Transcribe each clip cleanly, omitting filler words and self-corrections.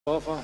Rafa.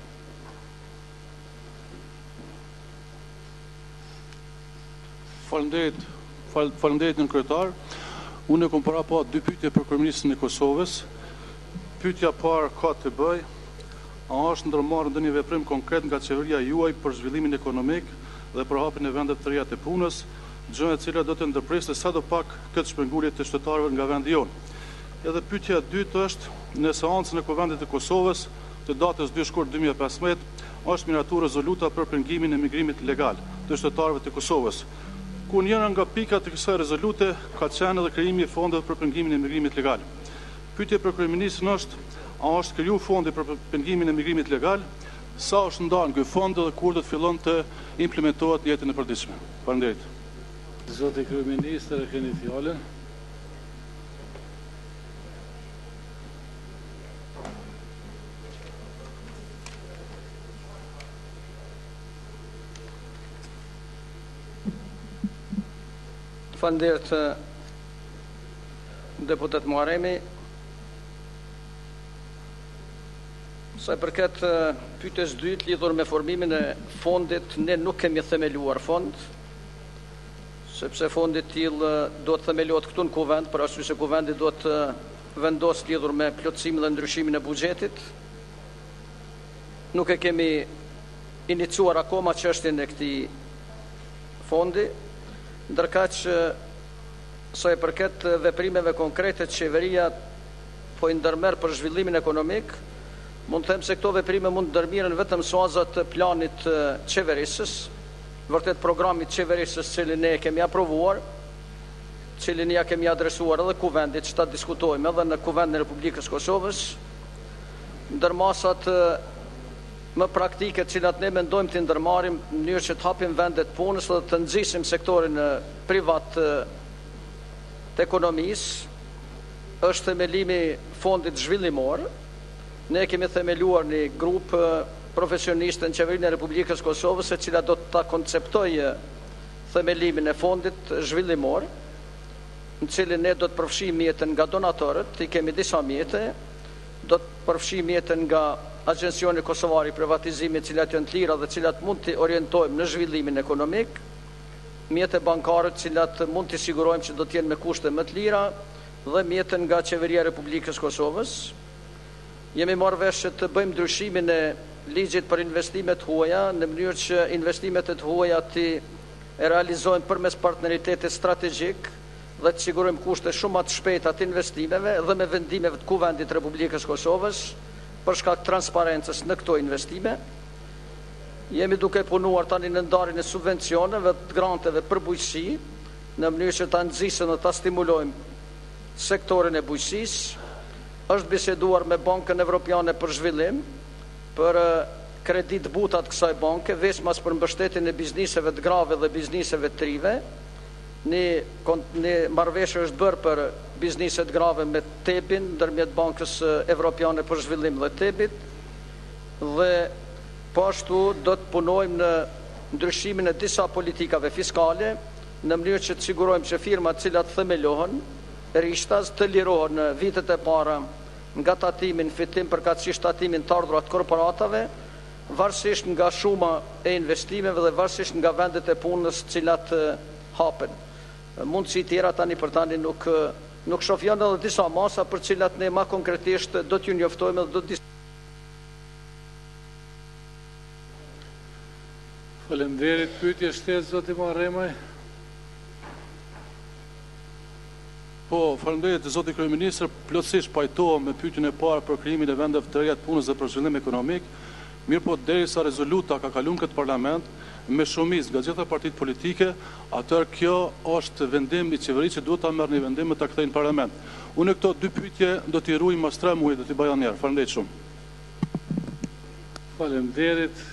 Faleminderit në kryetar. Unë kam para pa dy pyetje për kryeministrin e Kosovës. Pyetja parë ka të bëj, a është ndërmarrë ndonjë veprim konkret nga qeveria juaj për zhvillimin ekonomik dhe për hapjen e vendeve të reja të punës, gjë e cila do të ndërpriste sadopak këtë shpërngulje të shtetarëve nga vendi jonë. Edhe pyetja e dytë është, në seancën e Kuvendit të Kosovës të datës 2 shkurt 2015 është miratu rezoluta për pengimin e migrimit legal të shtetarëve të Kosovës. Ku njëra nga pikat të kësaj rezolute ka qenë edhe krijimi i fondeve për pengimin e migrimit legal. Pyetja për kryeministrin është, a është kriju fondi për pengimin e migrimit legal, sa është ndarë ky fond dhe kur do të fillon të implementohet në jetën e përditshme. Faleminderit. Zoti kryeministër, e keni fjalën. Faleminderit deputet Muharremi. Sa i përket pyetjes dytë lidhur me formimin e fondit, ne nuk kemi themeluar fond, sepse fondi i tillë do të themelohet këtu në kuvend, për arsye se kuvendi do të vendos lidhur me plotësimin dhe ndryshimin e buxhetit. Nuk e kemi iniciuar akoma çështjen e këtij fondi. Ndërkaq sa i përket veprimeve konkrete që qeveria po i ndërmerr për zhvillimin ekonomik, mund të them se këto veprime mund të ndërmiren vetëm suazat të planit qeverisës, vërtet programit qeverisës cilin ne kemi aprovuar, cilin ja kemi adresuar edhe kuvendit që ta diskutojmë edhe në Kuvendin e Republikës Kosovës, ndërmasat më praktike cilat ne mendojmë të ndërmarrim në mënyrë që të hapim vendet punës dhe të nxisim sektorin privat të ekonomisë, është themelimi fondit zhvillimor. Ne kemi themeluar një grup profesionistë në qeverinë e Republikës Kosovës, e cila do të ta konceptojë themelimin e fondit zhvillimor, në cilin ne do të përfshijmë mjetën nga donatorët, i kemi disa mjete, do të përfshijmë mjetën nga Agencioni Kosovar i Privatizimit, cilat janë të lira dhe cilat mund të orientojmë në zhvillimin ekonomik, mjete bankare, cilat mund të sigurojmë që do të jenë me kushte më të lira, dhe mjetën nga Qeveria e Republikës Kosovës. Jemi marrë vesh të bëjmë ndryshimin e ligjit për investimet huaja, në mënyrë që investimet e huaja të realizojnë përmes partneritetit strategjik dhe të sigurojmë kushte shumë më të shpejta të investimeve dhe me vendimeve të Kuvendit të Republikës Kosovës për shkak transparencës në këto investime. Jemi duke punuar tani në ndarjen e subvencioneve të granteve për bujqësi, në mënyrë që ta nxjisëm dhe ta stimulojmë sektorin e bujqësisë. Është biseduar me Bankën Evropiane për Zhvillim për kredit butat kësaj banke, veçmas për mbështetjen e bizniseve të grave dhe bizniseve të rive. Një marrëveshje është bërë për bizniset grave me TEB-in, ndërmjet Bankës Evropiane për Zhvillim dhe TEB-it, dhe po ashtu do të punojmë në ndryshimin e disa politikave fiskale, në mënyrë që të sigurojmë që firmat cilat themelohen, rishtas të lirohen në vitet e para nga tatimin fitim përkatësisht tatimin të ardhurat korporatave, varësisht nga shuma e investimeve dhe varësisht nga vendet e punës cilat hapen. Mundësi tjera tani për tani nuk shoh janë edhe disa masa për cilat ne ma konkretisht do t'ju njoftojmë dhe do të Faleminderit. Pyetje shtetë, zoti Muharremi. Po, faleminderit zoti kryeministër, plotësisht pajtohem me pyetjen e parë për krijimin e vendeve të reja të punës dhe për zhvillim ekonomik. Mirëpo derisa rezoluta ka kaluar këtë parlament me shumicë nga gjitha partitë politike, atëherë kjo është vendim i qeverisë që duhet ta merrni vendim ta kthejnë në parlament. Unë këto dy pyetje do t'i ruaj mas 3 muaj, do t'i bëj anëherë. Faleminderit shumë. Faleminderit.